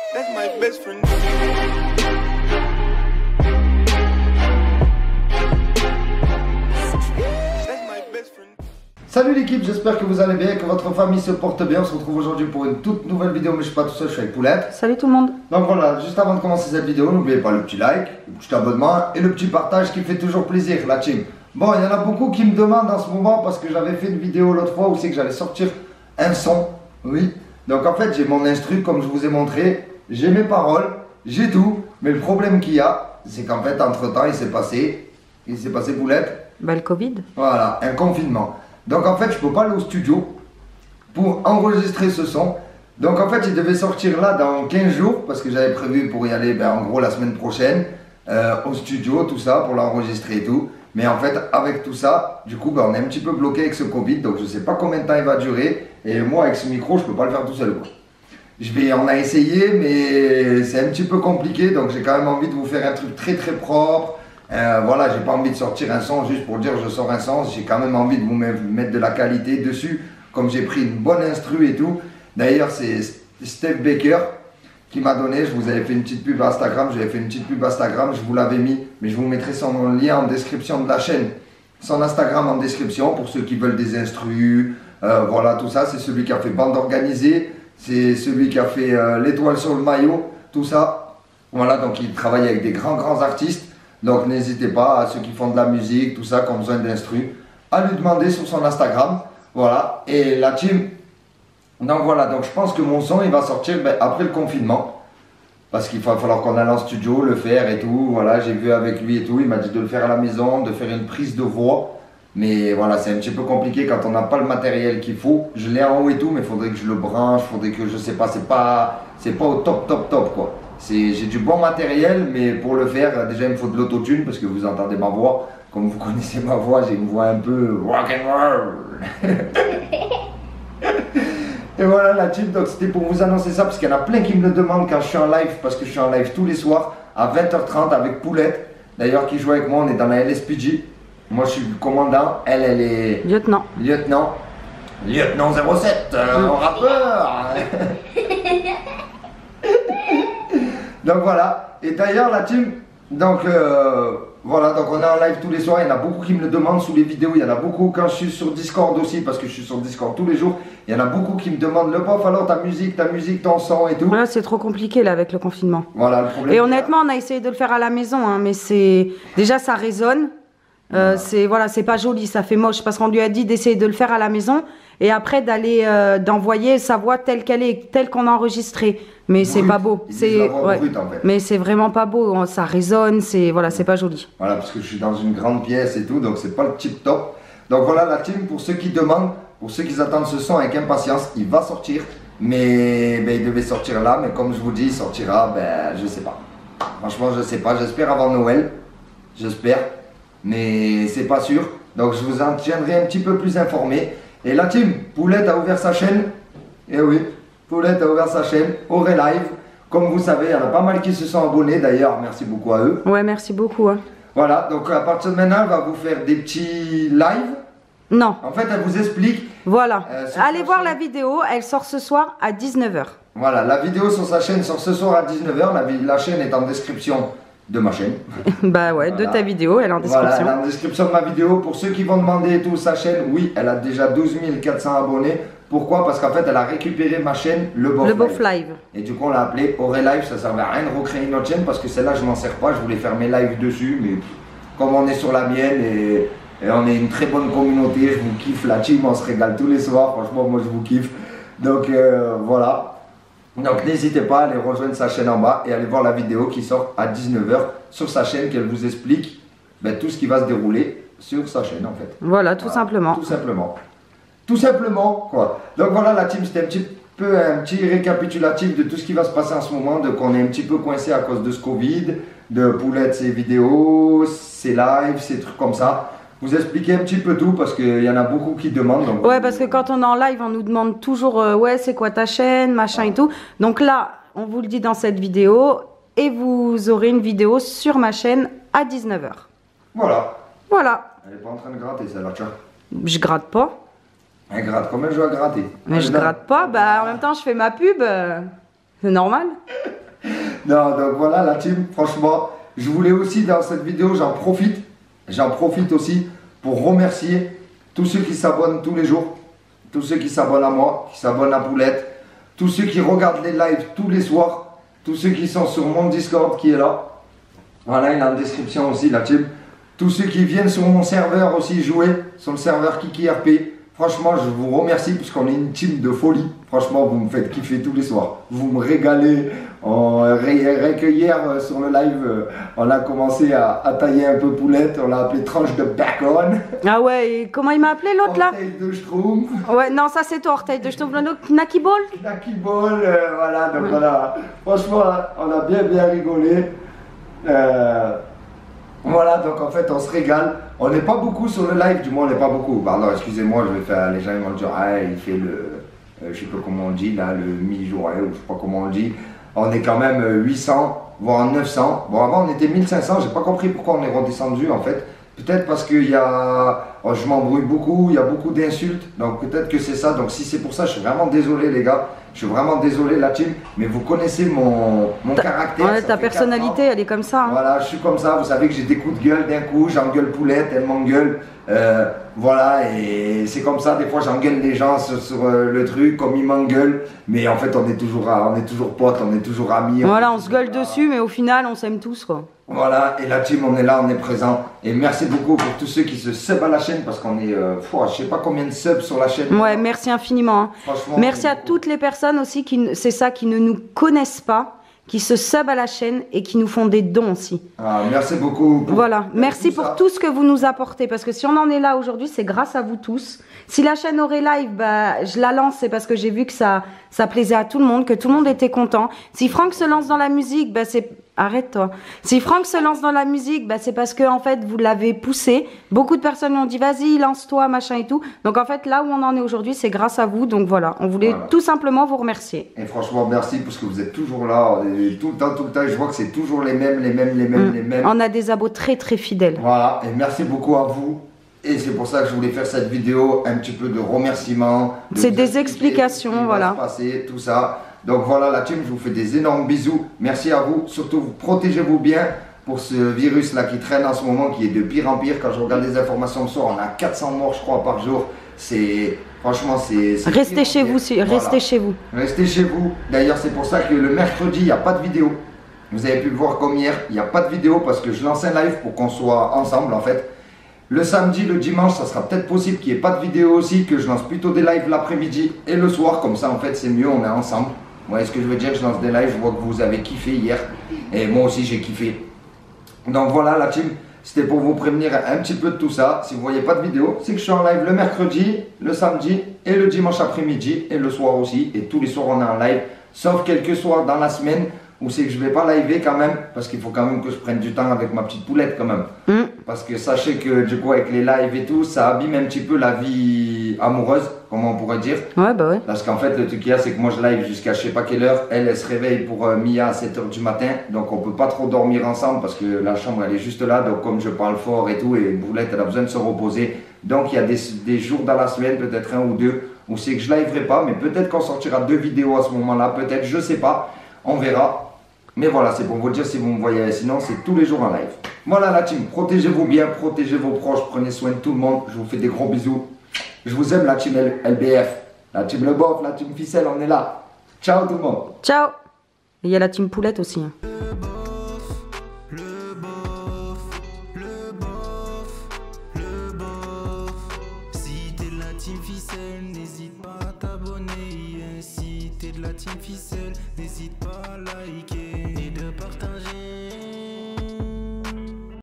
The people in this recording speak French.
That's my best friend. Salut l'équipe, j'espère que vous allez bien et que votre famille se porte bien. On se retrouve aujourd'hui pour une toute nouvelle vidéo, mais je suis pas tout seul, je suis avec Poulette. Salut tout le monde. Donc voilà, juste avant de commencer cette vidéo, n'oubliez pas le petit like, le petit abonnement et le petit partage qui fait toujours plaisir, la team. Bon, il y en a beaucoup qui me demandent en ce moment parce que j'avais fait une vidéo l'autre fois où c'est que j'allais sortir un son. Oui. Donc en fait, j'ai mon instru comme je vous ai montré, j'ai mes paroles, j'ai tout. Mais le problème qu'il y a, c'est qu'en fait, entre temps, il s'est passé Poulette. Bah le Covid. Voilà, un confinement. Donc en fait, je peux pas aller au studio pour enregistrer ce son. Donc en fait, il devait sortir là dans 15 jours parce que j'avais prévu pour y aller en gros la semaine prochaine au studio, tout ça, pour l'enregistrer et tout. Mais en fait, avec tout ça, du coup, on est un petit peu bloqué avec ce Covid. Donc je sais pas combien de temps il va durer. Et moi, avec ce micro, je peux pas le faire tout seul, quoi. On a essayé, mais c'est un petit peu compliqué. Donc j'ai quand même envie de vous faire un truc très très propre. Voilà, j'ai pas envie de sortir un son juste pour dire je sors un son. J'ai quand même envie de vous mettre de la qualité dessus, comme j'ai pris une bonne instru et tout. D'ailleurs, c'est Steph Baker qui m'a donné. Je vous avais fait une petite pub Instagram. Je vous l'avais mis, mais je vous mettrai son lien en description de la chaîne, son Instagram en description pour ceux qui veulent des instrus. Voilà, tout ça. C'est celui qui a fait Bande Organisée, c'est celui qui a fait l'étoile sur le maillot, tout ça. Voilà, donc il travaille avec des grands artistes. Donc n'hésitez pas, à ceux qui font de la musique, tout ça, qui ont besoin d'instru, à lui demander sur son Instagram. Voilà, et la team. Donc voilà, donc je pense que mon son il va sortir après le confinement. Parce qu'il va falloir qu'on aille en studio, le faire et tout. Voilà, j'ai vu avec lui et tout, il m'a dit de le faire à la maison, de faire une prise de voix. Mais voilà, c'est un petit peu compliqué quand on n'a pas le matériel qu'il faut. Je l'ai en haut et tout, mais il faudrait que je le branche, faudrait que je sais pas, c'est pas au top quoi. J'ai du bon matériel, mais pour le faire, déjà il me faut de l'autotune parce que vous entendez ma voix. Comme vous connaissez ma voix, j'ai une voix un peu rock'n'roll. Et voilà la team, donc c'était pour vous annoncer ça parce qu'il y en a plein qui me le demandent quand je suis en live, parce que je suis en live tous les soirs à 20h30 avec Poulette. D'ailleurs, qui joue avec moi, on est dans la LSPJ. Moi je suis le commandant, elle est Lieutenant. Lieutenant 07, rappeur. Donc voilà, et d'ailleurs la team, donc voilà, donc on est en live tous les soirs, il y en a beaucoup qui me le demandent sous les vidéos, il y en a beaucoup quand je suis sur Discord aussi, parce que je suis sur Discord tous les jours, il y en a beaucoup qui me demandent le prof, alors ta musique, ton son et tout. Voilà, c'est trop compliqué là avec le confinement. Voilà le problème. Et honnêtement, on a essayé de le faire à la maison, hein, mais déjà ça résonne. C'est pas joli, ça fait moche parce qu'on lui a dit d'essayer de le faire à la maison et après d'envoyer sa voix telle qu'elle est, telle qu'on a enregistrée. Mais c'est pas beau. C'est brut, en fait. Mais c'est vraiment pas beau, ça résonne, c'est pas joli. Voilà, parce que je suis dans une grande pièce et tout, donc c'est pas le tip top. Donc voilà la team, pour ceux qui demandent, pour ceux qui attendent ce son avec impatience, il va sortir. Mais il devait sortir là, mais comme je vous dis, il sortira, je sais pas. Franchement, je sais pas, j'espère avant Noël. J'espère. Mais c'est pas sûr, donc je vous en tiendrai un petit peu plus informé. Et la team, Poulette a ouvert sa chaîne. Et oui, Poulette a ouvert sa chaîne, Auré Live. Comme vous savez, il y en a pas mal qui se sont abonnés d'ailleurs, merci beaucoup à eux. Ouais, merci beaucoup. Hein. Voilà, donc à partir de maintenant, elle va vous faire des petits lives. Non. En fait, elle vous explique. Voilà, allez voir la vidéo, elle sort ce soir à 19h. Voilà, la vidéo sur sa chaîne sort ce soir à 19h, la chaîne est en description de ma chaîne. Bah ouais, voilà. De ta vidéo, elle est en description. Voilà, elle est en description de ma vidéo. Pour ceux qui vont demander et tout, sa chaîne, oui, elle a déjà 12 400 abonnés. Pourquoi? Parce qu'en fait, elle a récupéré ma chaîne, le Bof Live. Et du coup, on l'a appelé Auré Live. Ça servait à rien de recréer une autre chaîne parce que celle-là, je m'en sers pas. Je voulais faire mes lives dessus, mais comme on est sur la mienne et on est une très bonne communauté, je vous kiffe la team, on se régale tous les soirs. Franchement, moi, je vous kiffe. Donc voilà. Donc n'hésitez pas à aller rejoindre sa chaîne en bas et aller voir la vidéo qui sort à 19h sur sa chaîne, qu'elle vous explique tout ce qui va se dérouler sur sa chaîne en fait. Voilà, tout simplement. Tout simplement. Tout simplement quoi. Donc voilà la team, c'était un petit récapitulatif de tout ce qui va se passer en ce moment, de qu'on est un petit peu coincé à cause de ce Covid, de Poulette, ses vidéos, ses lives, ces trucs comme ça. Vous expliquer un petit peu tout parce qu'il y en a beaucoup qui demandent. Donc ouais, parce que quand on est en live, on nous demande toujours ouais, c'est quoi ta chaîne, machin et tout. Donc là, on vous le dit dans cette vidéo et vous aurez une vidéo sur ma chaîne à 19h. Voilà. Voilà. Elle n'est pas en train de gratter celle-là, tu vois. Je gratte pas. Elle gratte, comment elle joue à gratter? Mais je gratte pas, bah en même temps je fais ma pub, c'est normal. Non, donc voilà la team, franchement, je voulais aussi dans cette vidéo, j'en profite aussi pour remercier tous ceux qui s'abonnent tous les jours, tous ceux qui s'abonnent à moi, qui s'abonnent à Poulette, tous ceux qui regardent les lives tous les soirs, tous ceux qui sont sur mon Discord qui est là. Voilà, il est en description aussi la team. Tous ceux qui viennent sur mon serveur aussi jouer, sur le serveur Kiki RP. Franchement, je vous remercie puisqu'on est une team de folie. Franchement, vous me faites kiffer tous les soirs. Vous me régalez. Hier sur le live, on a commencé à tailler un peu Poulette. On l'a appelé tranche de bacon. Ah ouais, et comment il m'a appelé l'autre là? Orteil de Schtroumpf. Ouais, non, ça c'est toi, orteil de Schtroumpf. Knacky Ball. Knacky Ball, voilà. Donc voilà. Franchement, on a bien rigolé. Voilà, donc en fait on se régale. On n'est pas beaucoup sur le live, du moins on n'est pas beaucoup. Pardon, excusez-moi, je vais faire. Les gens ils vont dire, ah, il fait le. Je sais pas comment on dit là, le mi-jour, ou je sais pas comment on dit. On est quand même 800, voire 900. Bon, avant on était 1500, j'ai pas compris pourquoi on est redescendu en fait. Peut-être parce qu'il y a. Oh, je m'embrouille beaucoup, il y a beaucoup d'insultes. Donc peut-être que c'est ça. Donc si c'est pour ça, je suis vraiment désolé les gars. Je suis vraiment désolé la team. Mais vous connaissez mon caractère. Ouais, ta personnalité, elle est comme ça. Hein. Voilà, je suis comme ça. Vous savez que j'ai des coups de gueule d'un coup. J'engueule Poulette, elle m'engueule. Voilà, et c'est comme ça. Des fois, j'engueule les gens sur le truc, comme ils m'engueulent. Mais en fait, on est toujours potes, on est toujours amis. Voilà, on se gueule dessus, mais au final, on s'aime tous quoi. Voilà, et la team, on est là, on est présent. Et merci beaucoup pour tous ceux qui se sub à la chaîne parce qu'on est, je sais pas combien de subs sur la chaîne. Ouais, merci infiniment. Hein. Franchement, merci à toutes les personnes aussi qui ne nous connaissent pas, qui se sub à la chaîne et qui nous font des dons aussi. Ah, merci beaucoup. Voilà, merci pour tout ce que vous nous apportez parce que si on en est là aujourd'hui, c'est grâce à vous tous. Si la chaîne aurait live, bah, je la lance, c'est parce que j'ai vu que ça plaisait à tout le monde, que tout le monde était content. Si Franck se lance dans la musique, bah, c'est... Arrête-toi. Si Franck se lance dans la musique, bah, c'est parce que en fait vous l'avez poussé. Beaucoup de personnes lui ont dit vas-y, lance-toi, machin et tout. Donc en fait là où on en est aujourd'hui, c'est grâce à vous. Donc voilà, on voulait tout simplement vous remercier. Et franchement merci parce que vous êtes toujours là, tout le temps. Je vois que c'est toujours les mêmes. On a des abos très fidèles. Voilà, et merci beaucoup à vous. Et c'est pour ça que je voulais faire cette vidéo, un petit peu de remerciements. C'est des explications, voilà. Passer, tout ça. Donc voilà la team, je vous fais des énormes bisous. Merci à vous. Surtout, protégez-vous bien pour ce virus-là qui traîne en ce moment, qui est de pire en pire. Quand je regarde les informations le soir, on a 400 morts, je crois, par jour. Franchement, c'est... Restez chez vous, restez chez vous. Restez chez vous. D'ailleurs, c'est pour ça que le mercredi, il n'y a pas de vidéo. Vous avez pu le voir comme hier, il n'y a pas de vidéo parce que je lance un live pour qu'on soit ensemble en fait. Le samedi, le dimanche, ça sera peut-être possible qu'il n'y ait pas de vidéo aussi, que je lance plutôt des lives l'après-midi et le soir. Comme ça, en fait, c'est mieux, on est ensemble. Vous voyez ce que je veux dire? Je lance des lives, je vois que vous avez kiffé hier. Et moi aussi, j'ai kiffé. Donc voilà, la team, c'était pour vous prévenir un petit peu de tout ça. Si vous ne voyez pas de vidéo, c'est que je suis en live le mercredi, le samedi et le dimanche après-midi et le soir aussi. Et tous les soirs, on est en live, sauf quelques soirs dans la semaine où c'est que je ne vais pas liver quand même, parce qu'il faut quand même que je prenne du temps avec ma petite Poulette quand même. Parce que sachez que du coup avec les lives et tout, ça abîme un petit peu la vie amoureuse, comment on pourrait dire. Ouais, bah ouais. Parce qu'en fait le truc qu'il y a, c'est que moi je live jusqu'à je sais pas quelle heure, elle se réveille pour Mia à 7h du matin, donc on peut pas trop dormir ensemble parce que la chambre elle est juste là, donc comme je parle fort et tout, et Poulette elle a besoin de se reposer. Donc il y a des jours dans la semaine, peut-être un ou deux, où c'est que je liverai pas, mais peut-être qu'on sortira 2 vidéos à ce moment-là, peut-être, je sais pas, on verra. Mais voilà, c'est pour vous le dire si vous me voyez, sinon c'est tous les jours en live. Voilà la team, protégez-vous bien, protégez vos proches, prenez soin de tout le monde. Je vous fais des gros bisous. Je vous aime la team LBF, la team Le Bof, la team Ficelle, on est là. Ciao tout le monde. Ciao. Il y a la team Poulette aussi. Hein. Si t'es de la team Ficelle, n'hésite pas à t'abonner. Si t'es de la team Ficelle, n'hésite pas à liker.